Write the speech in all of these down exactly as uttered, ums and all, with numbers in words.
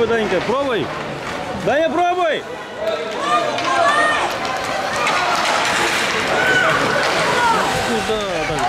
Данька, пробуй. Даня, пробуй. Куда? Так,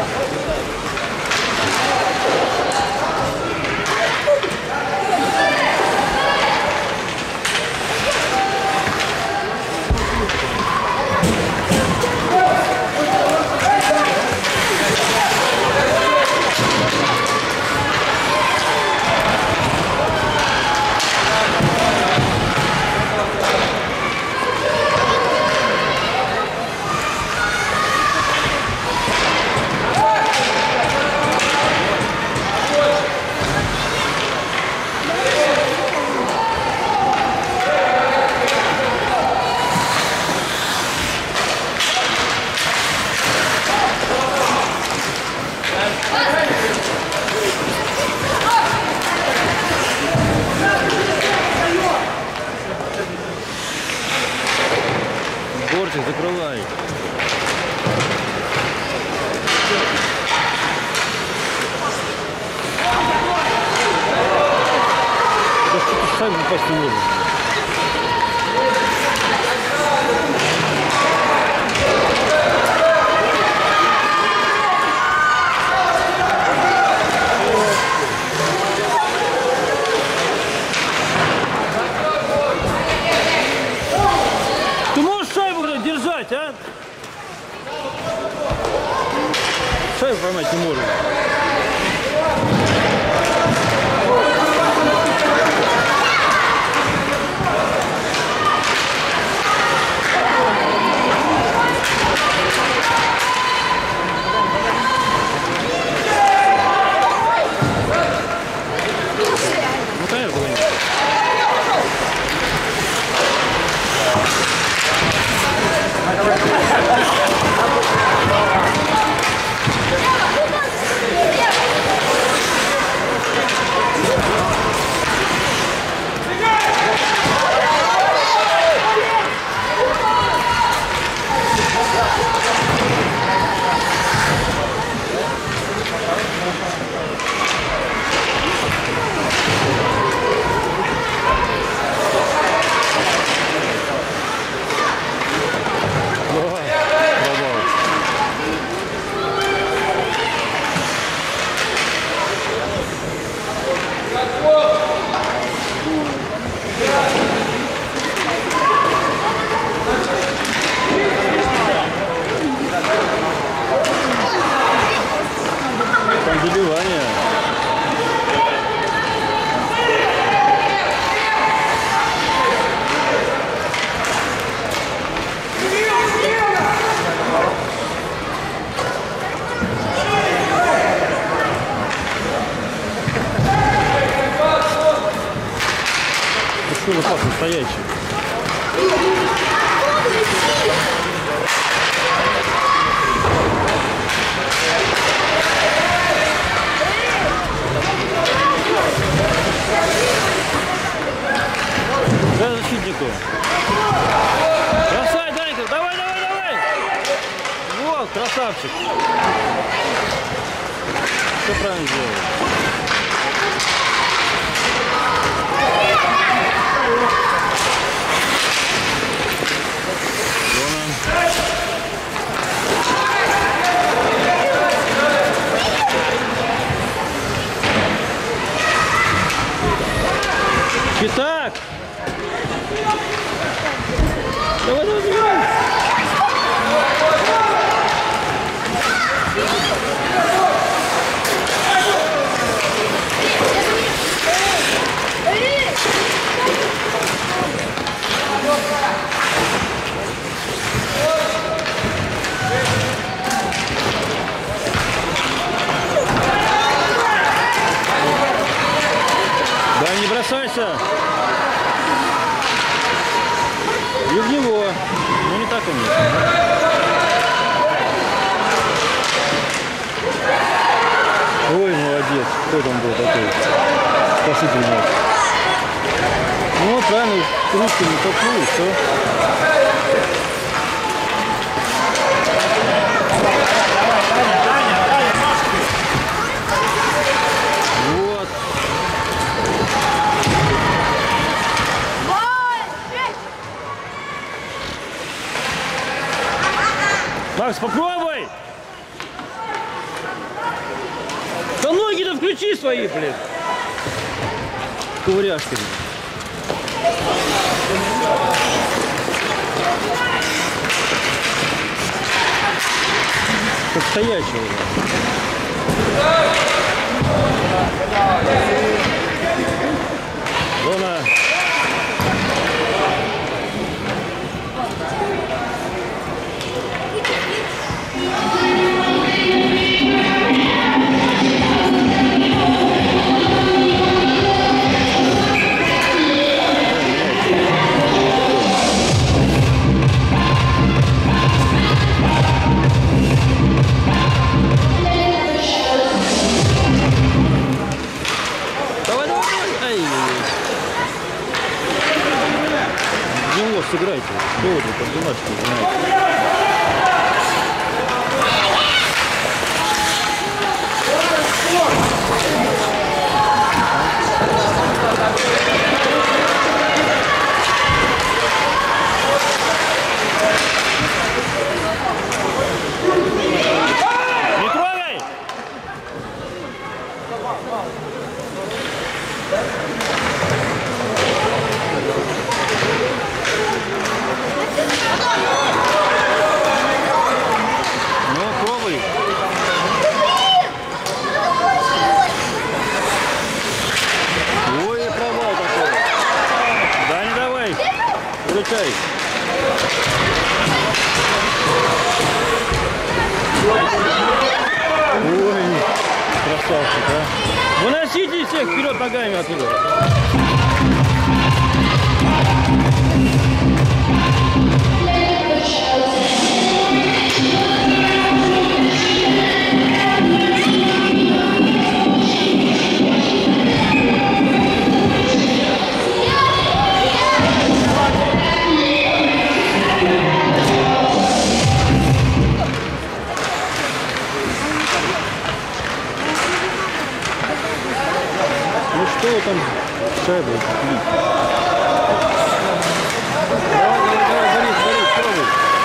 Борчик, закрывай. Да что-то шайбу попасть не может. А? Шайбу поймать не может. Ну, конечно, не. Забивание. Что за пас настоящий? Да, защитнику. Бросай, Данька, давай, давай, давай. Вот, красавчик. Все правильно сделал. Итак, давай, давай, давай. Да, не бросайся. И в него. Ну не так он есть. Ой, молодец. Кто там был такой? Спаситель наш. Ну вот правильно, ручками толкнул и все. Вот. Макс, попробуй! Да ноги-то включи свои, блин! Ковыряшки. Как стоячий уже. Зона. Сыграйте, что вы тут одиночки знаете? Не трогай! Включай. Ой, красавчик, а. Выносите всех вперед ногами оттуда. Ну что вы там шайбу бить? Давай, давай, давай, Борис, Борис, пробуй.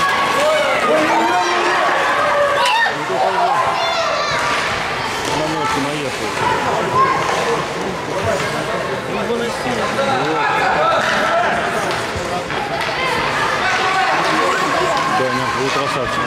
На ночи наехал. Не выноси. Даня, вы красавчик.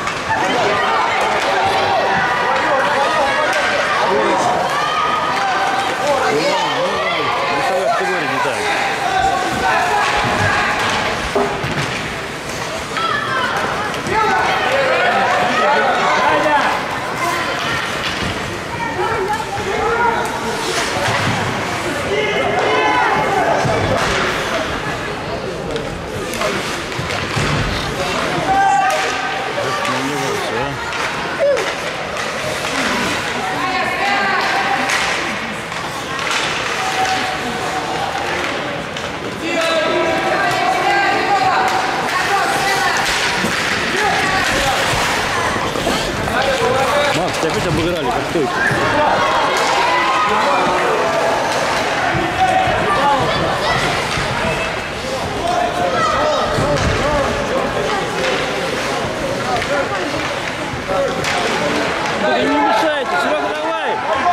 Макс, тебя опять обыграли, как стойку. Да не мешайте, Серега, давай!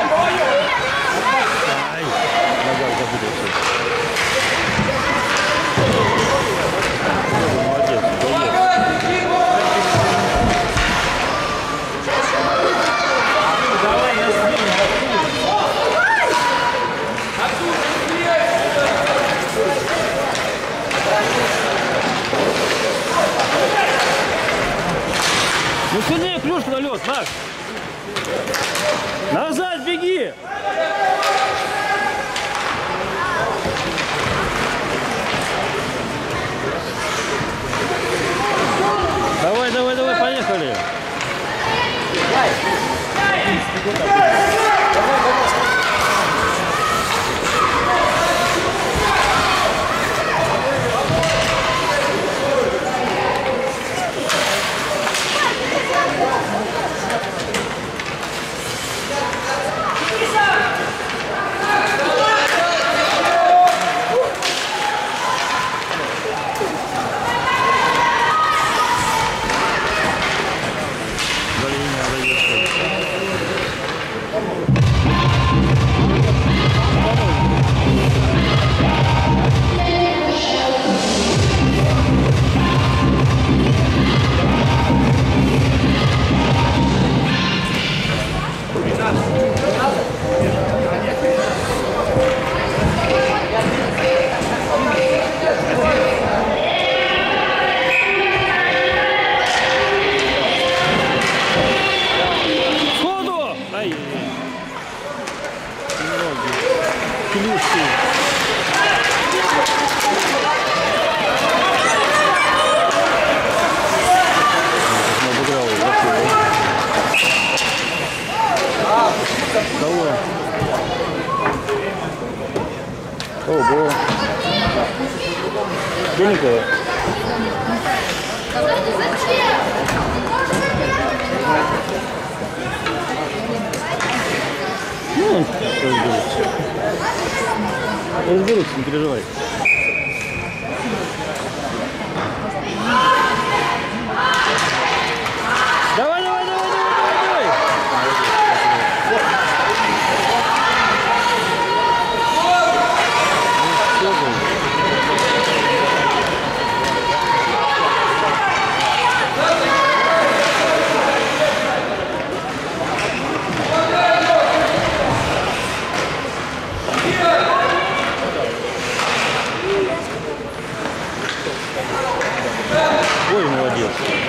Ай, нога запутался. Молодец, ну сильнее клюшку на лед, Макс! Назад беги! Давай, давай, давай, поехали! Беленького? Ну, он разберутся. Разберутся, не переживай. Давай, давай, давай, давай, давай, давай. Ой, молодец.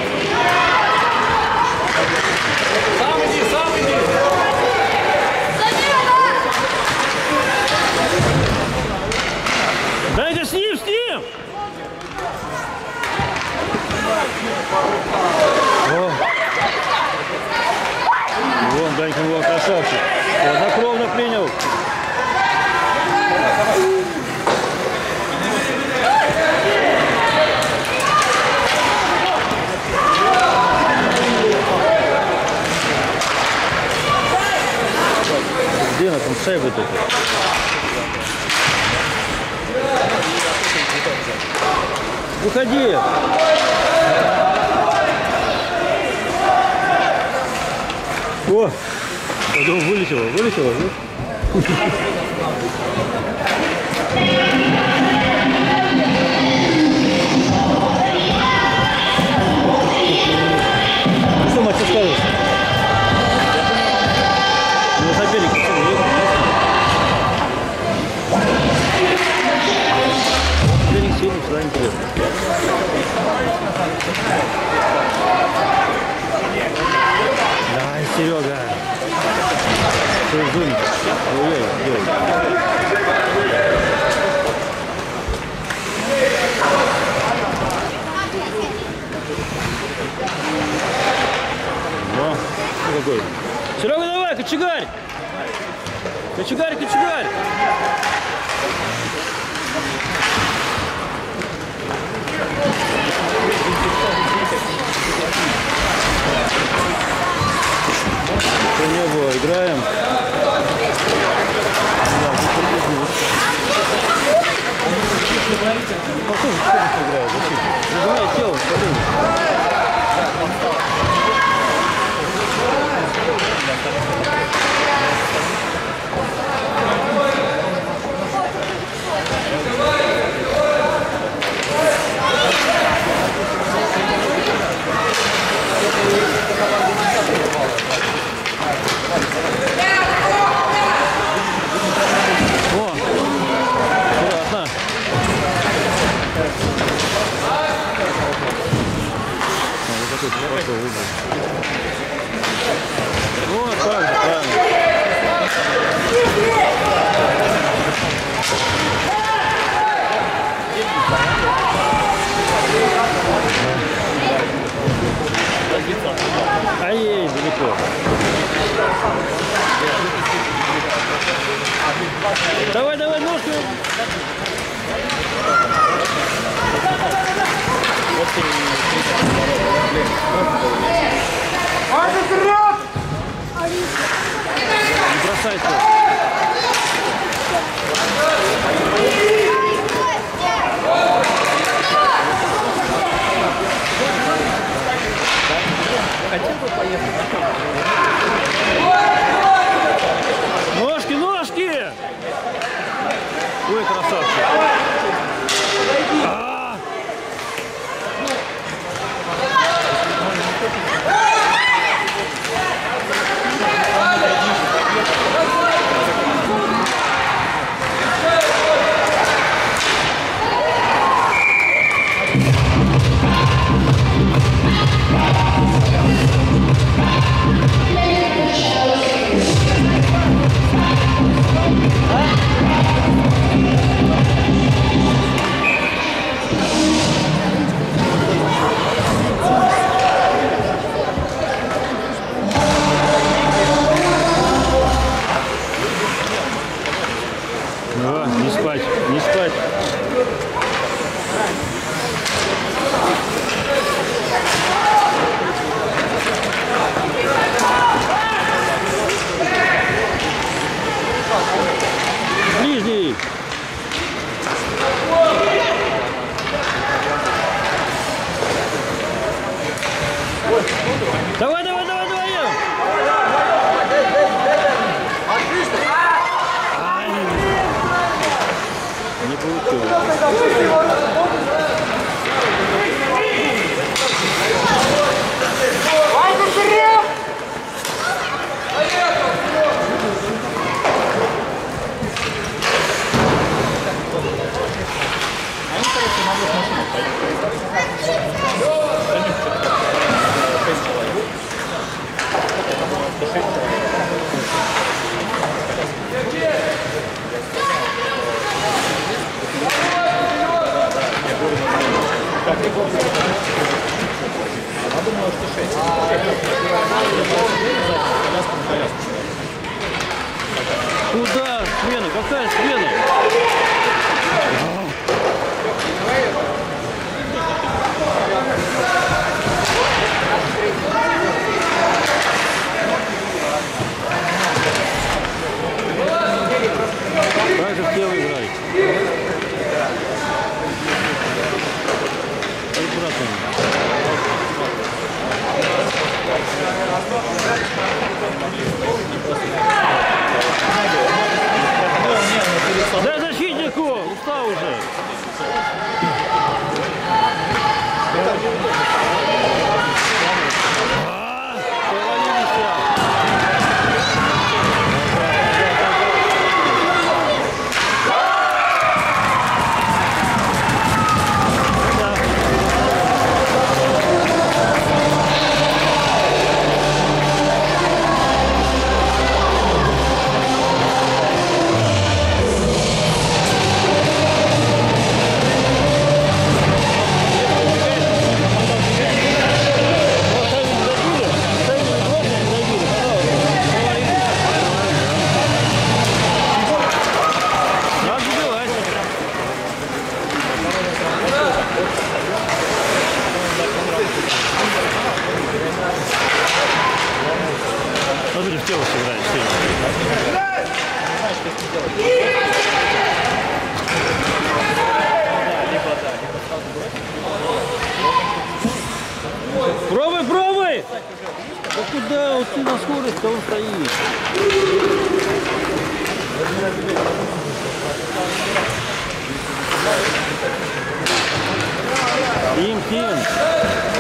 Сам иди, сам иди. Дай-ка с ним, с ним! О. Вон, Данька, вон, красавчик. Хладнокровно принял. Где она там шайба только? Выходи! О! Потом вылетело, вылетело, да? Что, мать, что скажешь? Ну, соперник, что ли? Соперник сильный, всегда интересно. Давай, Серега. Зум. Ой-ой, ой. Ну, какой. Серега, давай, кочегарь! Кочегарь, кочегарь! Что не было, играем. Похоже, кто не играет, зачем? Нажимай телом, О, аккуратно. Вот так же, правильно. Ай-яй, далеко. Давай, давай, ножку. Не бросайся. Хотел бы поехать? Ножки, ножки! Ой, красавчик! А-а-а! Давай, давай, давай, давай! Ай. Не получилось. Куда? Смена? Какая смена? Как же первый играет? Дай защитнику! Устал уже! А, повалился! Смотри, в тело сыграет. Пробуй, пробуй! Да куда? Вот ты на скорость, он стоит. Тим, Тим.